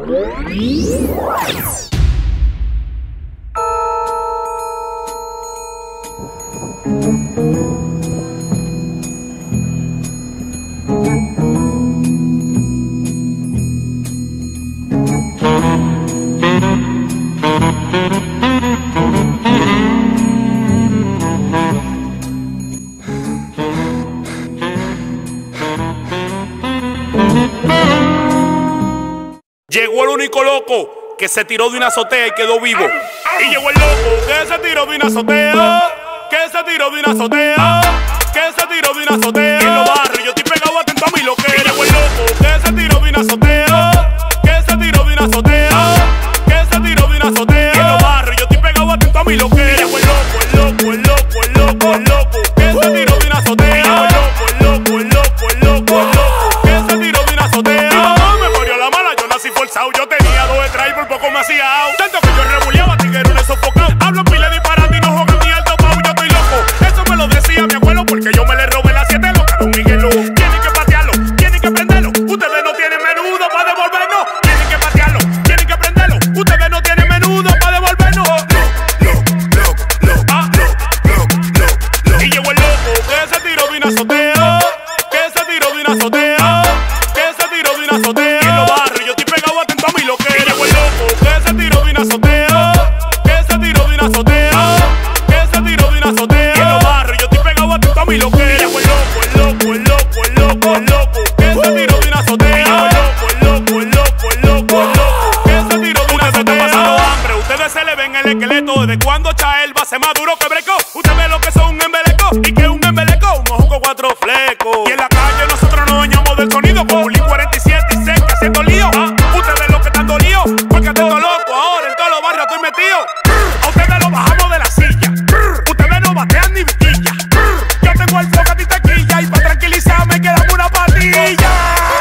Llegó el único loco que se tiró de una azotea y quedó vivo. Y llegó el loco que se tiró de una azotea, que se tiró de una azotea, que se tiró de una azotea. Y en los barrios yo estoy pegado atento a mi loquera. Y llegó el loco que se tiró de una azotea, que se tiró de una azotea, que se tiró de una azotea. Y en los barrios yo estoy pegado atento a mi loquera. Y llegó el loco, el loco, el loco, el loco, el loco, que se tiró de una azotea. Y llegó el loco, el loco, el loco, el loco, el loco, que se tiró de una azotea. Yo tenía dos detrás y por poco me hacía out. Tanto que yo rebuleaba, tiguerones sofocados. Hablo pila disparando y no juegan ni al topao. Yo estoy loco, eso me lo decía mi abuelo, porque yo me le robé las 7 locas. Don Miguel Lugo. Tienen que patearlo, tienen que prenderlo. Ustedes no tienen menudo para devolvernos. Tienen que patearlo, tienen que prenderlo. Ustedes no tienen menudo para devolvernos. Y llegó el loco que se tiró de una azotea, que se tiró de una azotea, que se tiró de una azotea. Y en los barrios yo estoy pegado atento a mi loquera. Y llegó el loco que se tiró de una azotea, que se tiró de una azotea, que se tiró de una azotea. Y en los barrios yo estoy pegado atento a mi loquera. Y llegó el loco, el loco, el loco, el loco, el loco, que se tiró de una azotea. Y llegó el loco, el loco, el loco, el loco, el loco, que se tiró de una azotea. Ustedes están pasando hambre, ustedes se le ven el esqueleto. ¿Desde cuando Chael va a ser más duro que Breco? Ustedes ven lo que son un embeleco. ¿Y qué es un embeleco? Un ojo con 4 flecos. Y en la calle nosotros nos bañamos del sonido con un 47 y seca haciendo lío. Ustedes lo que están dolidos, porque estoy todo loco ahora en todos los barrios estoy metido. A ustedes lo bajamos de la silla, ustedes no batean ni viquilla. Yo tengo el foco a ti tequilla y para tranquilizarme quedamos una patilla.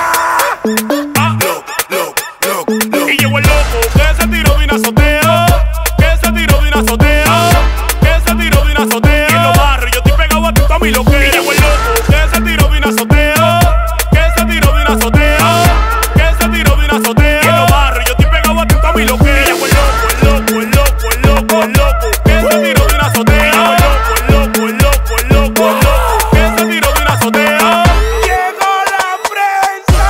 Y llegó el loco que se tiró de una azotea, que se tiró de una azotea, que se tiró de una azotea. Y en los barrios yo estoy pegado atento a mi loquera. Y llegó el loco que se tiró de una azotea, que se tiró de una azotea, que se tiró de una azotea. Y en los barrios yo estoy pegado atento a mi loquera. Y llegó el loco, el loco, el loco, el loco, el loco, que se tiró de una azotea. Y llegó el loco, el loco, el loco, el loco, el loco, que se tiró de una azotea. Llegó la prensa.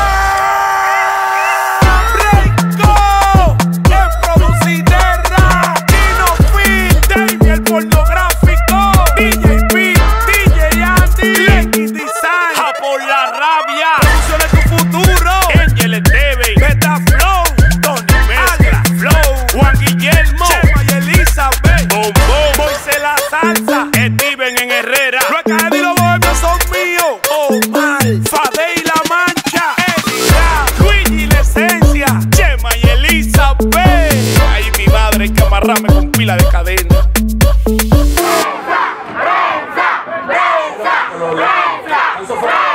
Breako, en Produciderra, Chino Film, Dave el pornográfico, DJ P, DJ Andy, Lenky Design, A por la rabia, Producciones tu futuro, Angel TV, Beta Flow, Tony Mezcla, Flow, Juan Guillermo, Chema y Elizabeth, Bombón, Moisés la salsa, Steven en Herrera, Luis Caed y los bohemios son míos, Omar, Fade y la mancha, Eddie, Luigi y la esencia, Chema y Elizabeth. Ay, mi madre, hay que amarrarme con pila de cadena. Prensa, prensa, prensa, prensa.